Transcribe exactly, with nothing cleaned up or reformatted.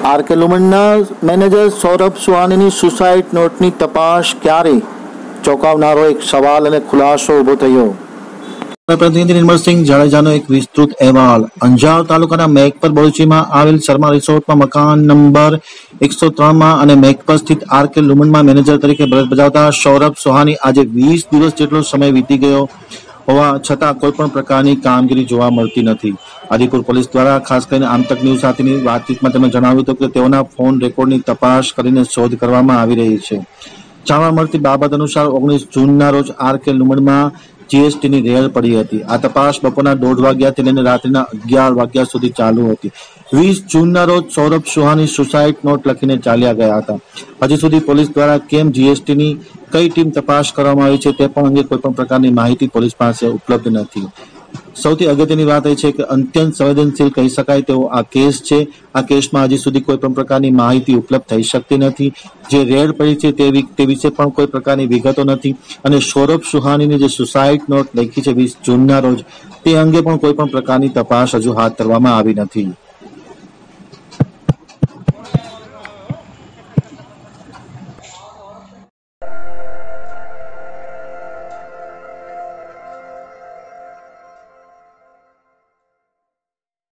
RK લુમણના manager Saurabh સુહાનીની suicide નોટની તપાસ ક્યારે? ચોંકાવનારો એક સવાલ અને ખુલાસો ઉભો થયો. પ્રતિનિધિ નિર્મલસિંહ જાડેજાનો એક વિસ્તૃત અહેવાલ. અંજાર તાલુકાના મેઘપર બળુચીમાં આવેલ શર્મા રિસોર્ટમાં મકાન નંબર એકસો ત્રણ માં અને મેઘપર સ્થિત આરકે લુમણમાં મેનેજર તરીકે ફરજ બજાવતા સૌરભ સુહાની આજે વીસ દિવસ જેટલો સમય વીતી ગયો હોવા છતાં કોઈ પણ પ્રકારની કામગીરી જોવા મળતી નથી. આદિપુર પોલીસ દ્વારા ખાસ કરીને આમતક ન્યૂઝ સાથેની વાતચીતમાં તેમણે જણાવ્યું હતું કે તેઓના ફોન રેકોર્ડની તપાસ કરીને શોધ કરવામાં આવી રહી છે. જાણવા મળતી બાબત અનુસાર ઓગણીસ જૂનના રોજ આરકે લુમણમાં જીએસટીની રેડ પડી હતી. આ તપાસ બપોરના દોઢ વાગ્યાથી લઈને રાત્રિના અગિયાર વાગ્યા સુધી ચાલુ હતી. વીસ જૂનના રોજ સૌરભ સુહાની સુસાઇડ નોટ લખીને ચાલ્યા ગયા હતા. હજી સુધી પોલીસ દ્વારા કેમ જીએસટીની કઈ ટીમ તપાસ કરવામાં આવી છે તે પણ અંગે કોઈ પણ પ્રકારની માહિતી પોલીસ પાસે ઉપલબ્ધ નથી. સૌથી અગત્યની વાત એ છે કે અત્યંત સંવેદનશીલ કહી શકાય તેવો આ કેસ છે. આ કેસમાં હજી સુધી કોઈ પણ પ્રકારની માહિતી ઉપલબ્ધ થઈ શકતી નથી. જે રેડ પડી છે તે વિશે પણ કોઈ પ્રકારની વિગતો નથી અને સૌરભ સુહાનીની જે સુસાઇડ નોટ લખી છે વીસ જૂનના રોજ તે અંગે પણ કોઈ પણ પ્રકારની તપાસ હજુ હાથ ધરવામાં આવી નથી.